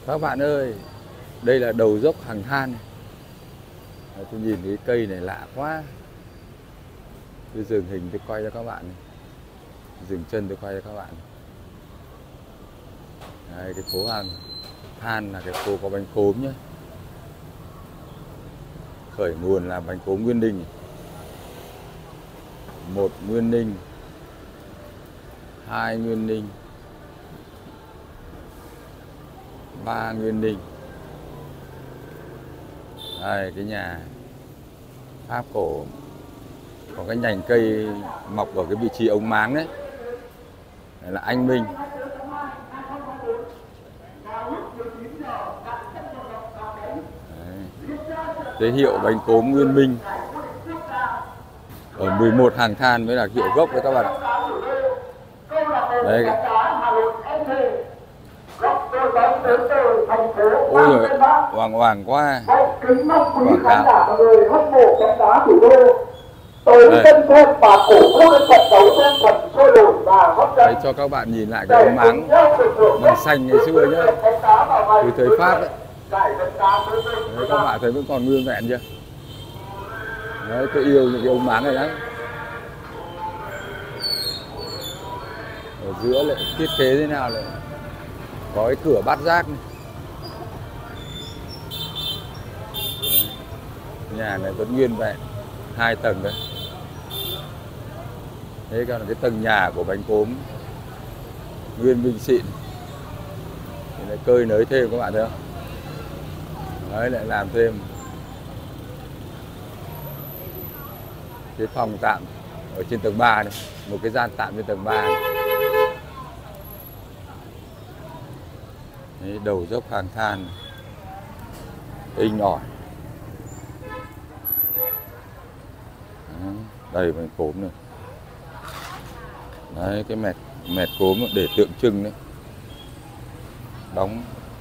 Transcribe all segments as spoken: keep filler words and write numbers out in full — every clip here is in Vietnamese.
Các bạn ơi, đây là đầu dốc Hằng Than. Tôi nhìn cái cây này lạ quá. Tôi dừng hình tôi quay cho các bạn này. Dừng chân tôi quay cho các bạn. Đây, cái phố Hằng Than là cái phố có bánh cốm nhé. Khởi nguồn là bánh cốm Nguyên Ninh. Một Nguyên Ninh, hai Nguyên Ninh, ba Nguyên Ninh. Đây, cái nhà Pháp cổ có cái nhành cây mọc ở cái vị trí ống máng đấy. Đây là anh Minh. Đấy. Giới hiệu bánh cốm Nguyên Minh ở mười một Hàng Than mới là hiệu gốc đấy các bạn ạ. Đây. Ôi giời, hoàng hoàng quá. Quảng cáo. Đấy, cho các bạn nhìn lại cái ống máng màu xanh ngày xưa nhá, từ thời Pháp đấy. Đấy, các bạn thấy vẫn còn nguyên vẹn chưa? Đấy, tôi yêu những cái ống máng này lắm. Ở giữa lại thiết kế thế nào lại có cái cửa bát giác này. Nhà này vẫn nguyên vẹn, hai tầng đấy. Thế còn là cái tầng nhà của bánh cốm Nguyên Minh xịn. Thì lại cơi nới thêm các bạn thấy không? Đấy, lại làm thêm cái phòng tạm ở trên tầng ba này, một cái gian tạm trên tầng ba này. Đấy, đầu dốc Hàng Than inh ỏi. Đây bánh cốm này. Đấy, cái mẹt mẹt cốm để tượng trưng đấy. Đóng.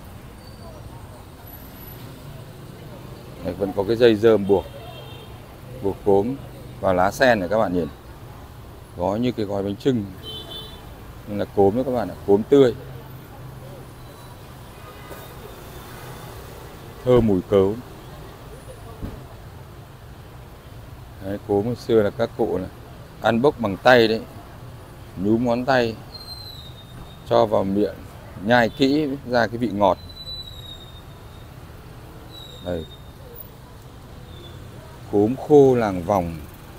Đấy, vẫn có cái dây rơm buộc buộc cốm vào lá sen này các bạn nhìn. Gói như cái gói bánh chưng. Nhưng là cốm đấy các bạn ạ, cốm tươi. Thơm mùi cốm. Đấy, cốm hồi xưa là các cụ này ăn bốc bằng tay đấy, nhúm ngón tay cho vào miệng nhai kỹ ra cái vị ngọt. Đây, cốm khô làng Vòng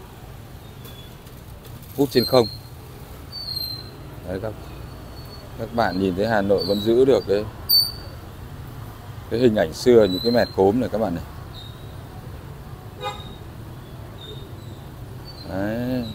hút trên không. Đấy, các các bạn nhìn thấy Hà Nội vẫn giữ được đấy cái hình ảnh xưa những cái mẹt cốm này các bạn này. Đấy.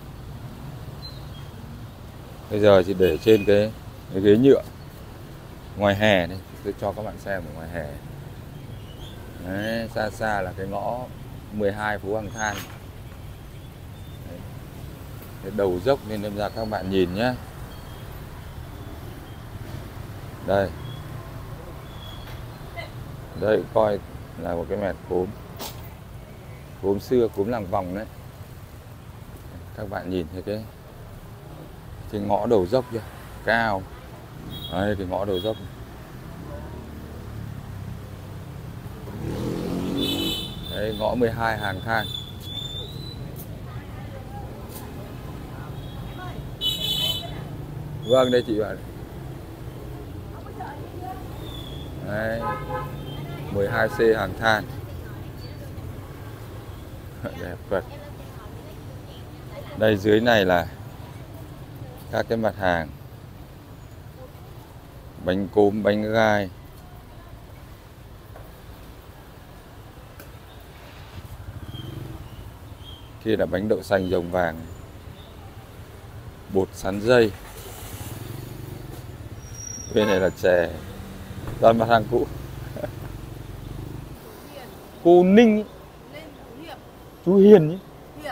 Bây giờ thì để trên cái, cái ghế nhựa ngoài hè này, tôi cho các bạn xem ở ngoài hè. Đấy, xa xa là cái ngõ mười hai phố Hàng Than. Đấy. Cái đầu dốc nên đâm ra các bạn nhìn nhé. Đây. Đây coi là một cái mẹt cốm. Cốm xưa, cốm làng Vòng đấy. Các bạn nhìn thấy cái cái ngõ đầu dốc chưa? Cao. Đây, cái ngõ đầu dốc. Đấy, ngõ mười hai Hàng Than. Vâng, đây chị bạn. Đấy, mười hai C Hàng Than. Đẹp thật. Đây dưới này là các cái mặt hàng bánh cốm, bánh gai. Kia là bánh đậu xanh rồng vàng, bột sắn dây. Bên này là chè, toàn mặt hàng cũ. Cô Ninh, chú Hiền ấy.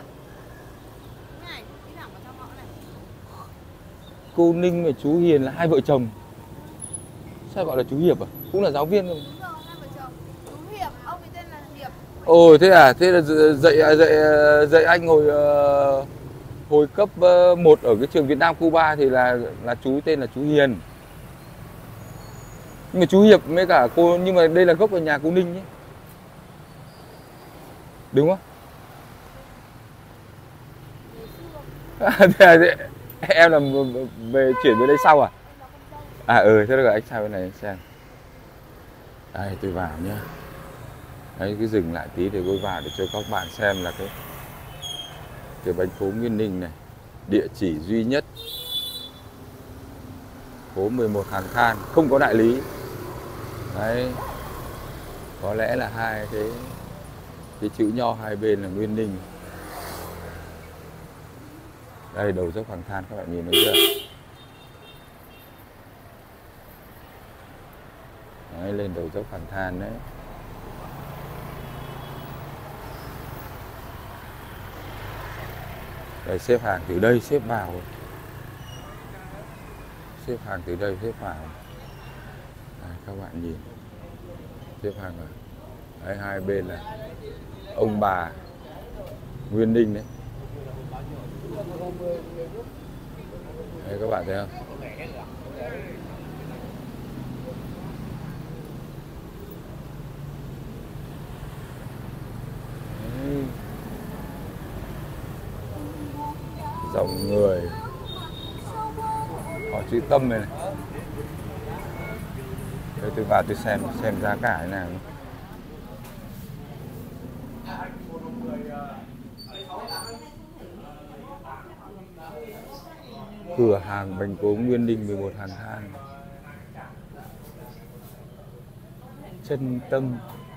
Cô Ninh và chú Hiền là hai vợ chồng. Sao gọi là chú Hiệp à? Cũng là giáo viên không? Đúng rồi, hai vợ chồng. Chú Hiệp, ông ấy tên là Hiệp. Ồ, thế à? Thế là dạy dạy dạy anh hồi hồi cấp một ở cái trường Việt Nam Cuba thì là là chú tên là chú Hiền. Nhưng mà chú Hiệp với cả cô, nhưng mà đây là gốc ở nhà cô Ninh ấy. Đúng không? Em là về chuyển về đây sau à? À ừ, thế rồi anh sang bên này anh xem. Đây tôi vào nhá. Đấy, cứ dừng lại tí để tôi vào để cho các bạn xem là cái cái bánh phố Nguyên Ninh này. Địa chỉ duy nhất phố mười một Hàng Than, không có đại lý. Đấy. Có lẽ là hai cái cái chữ nho hai bên là Nguyên Ninh. Đây đầu dốc Hàng Than các bạn nhìn thấy chưa? Đấy, lên đầu dốc Hàng Than đấy. Đây xếp hàng từ đây xếp vào. Xếp hàng từ đây xếp vào. Đây, các bạn nhìn. Xếp hàng rồi. Đấy, hai bên là ông bà Nguyên Ninh đấy. Đấy các bạn thấy không? Đấy. Dòng người. Có chữ Tâm này này. Đây tôi vào tôi xem xem giá cả thế nào. Cửa hàng bánh cố Nguyên Ninh mười một Hàng Than. Chân Tâm.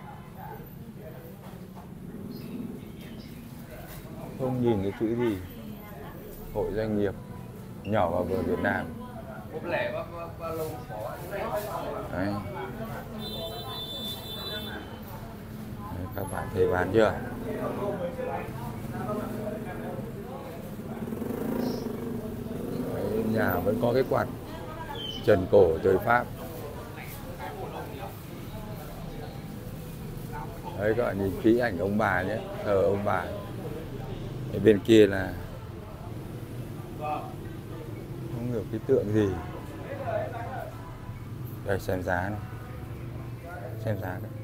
Không nhìn cái chữ gì. Hội doanh nghiệp nhỏ và vừa Việt Nam. Đấy. Đấy, các bạn thấy bán chưa? Đấy, nhà vẫn có cái quạt trần cổ thời Pháp. Đấy các bạn nhìn kỹ ảnh ông bà nhé, thờ ông bà. Ở bên kia là không hiểu cái tượng gì. Đây xem giá này. Xem giá này.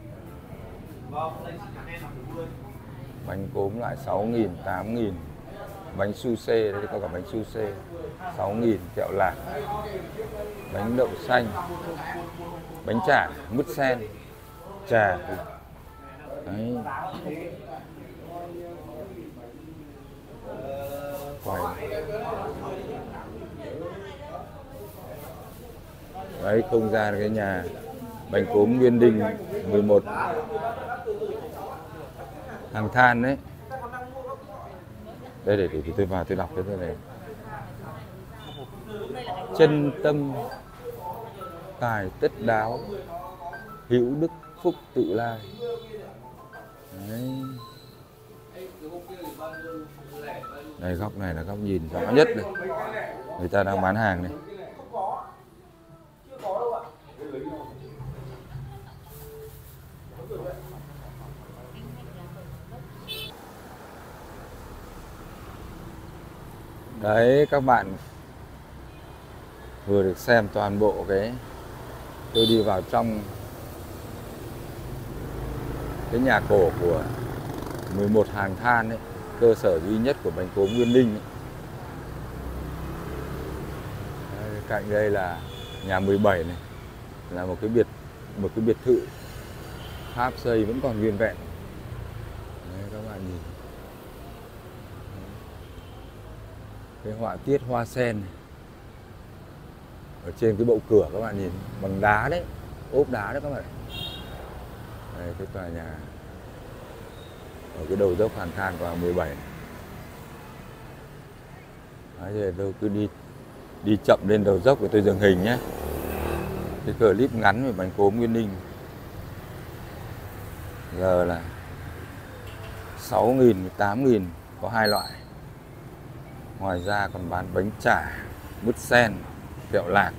Bánh cốm loại sáu nghìn, tám nghìn. Bánh su xê, đây có cả bánh su xê sáu nghìn, kẹo lạc. Bánh đậu xanh. Bánh chả, mứt sen. Trà. Đấy. Quay. Đấy, không gian cái nhà bánh cốm Nguyên Ninh mười một Hàng Than đấy. Đây để, để tôi vào tôi đọc cái này. Chân tâm tài tất đáo, hữu đức phúc tự lai. Đấy. Đây góc này là góc nhìn rõ nhất này. Người ta đang bán hàng này. Đấy các bạn vừa được xem toàn bộ cái tôi đi vào trong cái nhà cổ của mười một Hàng Than ấy, cơ sở duy nhất của bánh cốm Nguyên Ninh ấy. Đấy, cạnh đây là nhà mười bảy này, là một cái biệt một cái biệt thự Pháp xây vẫn còn nguyên vẹn. Đấy, các bạn nhìn cái họa tiết hoa sen này. Ở trên cái bậu cửa các bạn nhìn bằng đá đấy, ốp đá đấy các bạn. Đây cái tòa nhà ở cái đầu dốc Hàng Than vào mười bảy này. Đấy, giờ tôi cứ đi đi chậm lên đầu dốc để tôi dừng hình nhé. Cái clip ngắn về bánh cốm Nguyên Ninh. Giờ là sáu nghìn, tám nghìn, có hai loại. Ngoài ra còn bán bánh chả, mứt sen, kẹo lạc.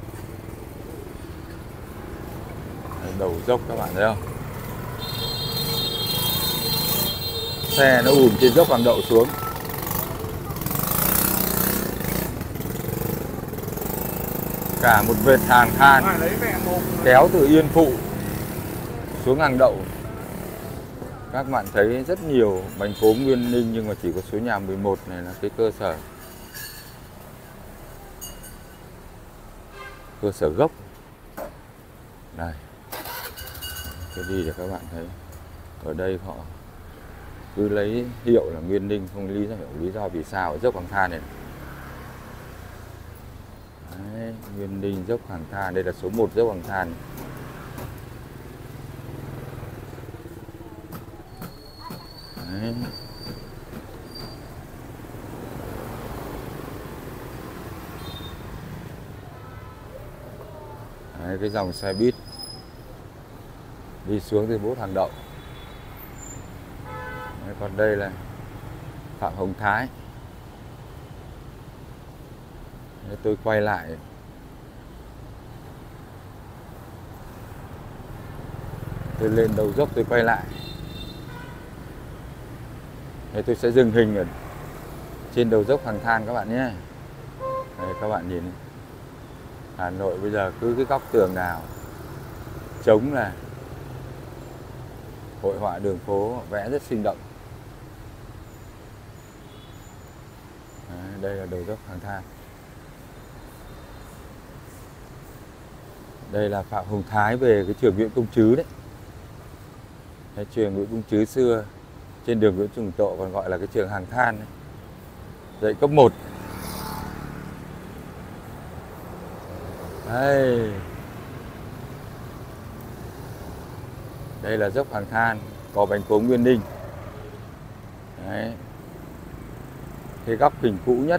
Đầu dốc các bạn thấy không? xe nó ùm trên dốc Hàng Đậu xuống. Cả một vệt hàng than kéo từ Yên Phụ xuống Hàng Đậu. Các bạn thấy rất nhiều bánh phố Nguyên Ninh, nhưng mà chỉ có số nhà mười một này là cái cơ sở cơ sở gốc. Đây, cái đi để các bạn thấy. Ở đây họ cứ lấy hiệu là Nguyên Ninh, không lý do lý do vì sao ở dốc Hàng Than này. Đấy, Nguyên Ninh dốc Hàng Than, đây là số một dốc Hàng Than. Đấy. Đấy, cái dòng xe buýt đi xuống từ bốt Hàng Đậu. Đấy, còn đây là Phạm Hồng Thái. Đấy, tôi quay lại tôi lên đầu dốc tôi quay lại. Đấy, tôi sẽ dừng hình ở trên đầu dốc Hàng Than các bạn nhé. Đấy, các bạn nhìn Hà Nội bây giờ cứ cái góc tường nào trống là hội họa đường phố vẽ rất sinh động. Đấy, đây là đầu dốc Hàng Than. Đây là Phạm Hồng Thái về cái trường Nguyễn Công Trứ đấy. Cái trường Nguyễn Công Trứ xưa trên đường Nguyễn Trùng Tộ còn gọi là cái trường Hàng Than đấy. Dạy cấp một. Đây. Đây là dốc Hàng Than, có bánh phố Nguyên Ninh. Đấy. Cái góc hình cũ nhất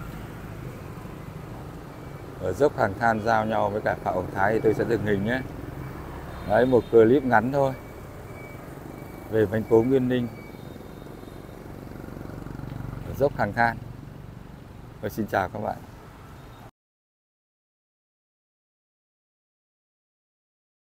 ở dốc Hàng Than giao nhau với cả Phạm Hồng Thái thì tôi sẽ dừng hình nhé. Đấy, một clip ngắn thôi về bánh phố Nguyên Ninh ở dốc Hàng Than. Và xin chào các bạn.